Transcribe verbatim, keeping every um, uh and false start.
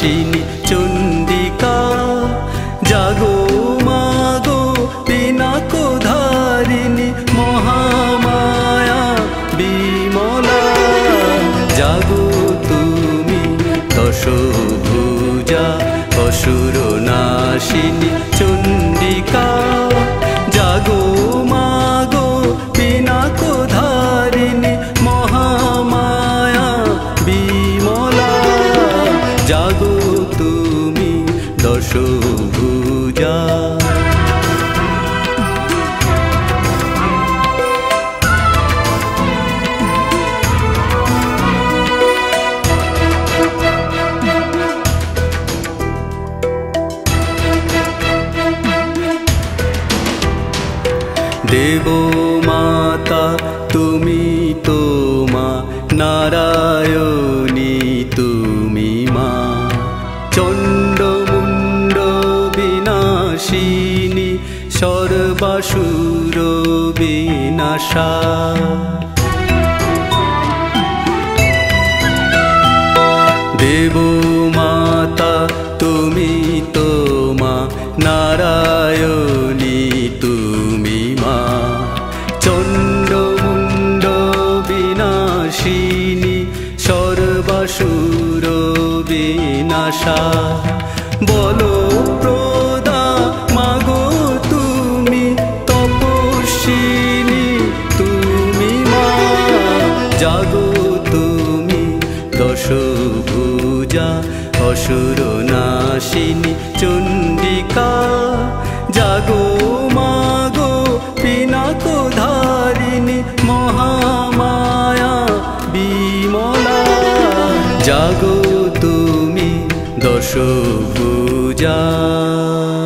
বিনাশিনী চণ্ডিকা জাগো মাগো পিনাকধারিণী মহামায়া বিমলা জাগো তুমি দশভুজা অসুর নাশিনী চণ্ডিকা জাগো মাগো পিনাকধারিণী মহামায়া বিমলা জাগো তুমি দশভুজা দেব মাতা তুমি তো মা নারায়ণী তুমি মা চণ্ড মুণ্ড বিনাশিনী সর্বাসুর বিনাশা দেব মাতা তুমি তো মা নারায়ণী তুমি মা চণ্ড মুণ্ড বিনাশিনী সর্বাসুর বিনাশা বলো প্রদা মাগো তুমি তপস্বিনী তুমি মা জাগো তুমি দশভুজা অসুর নাশিনী চণ্ডিকা জাগো মাগো পিনাকধারিণী মহামায়া বিমলা জাগো তুমি দশভুজা।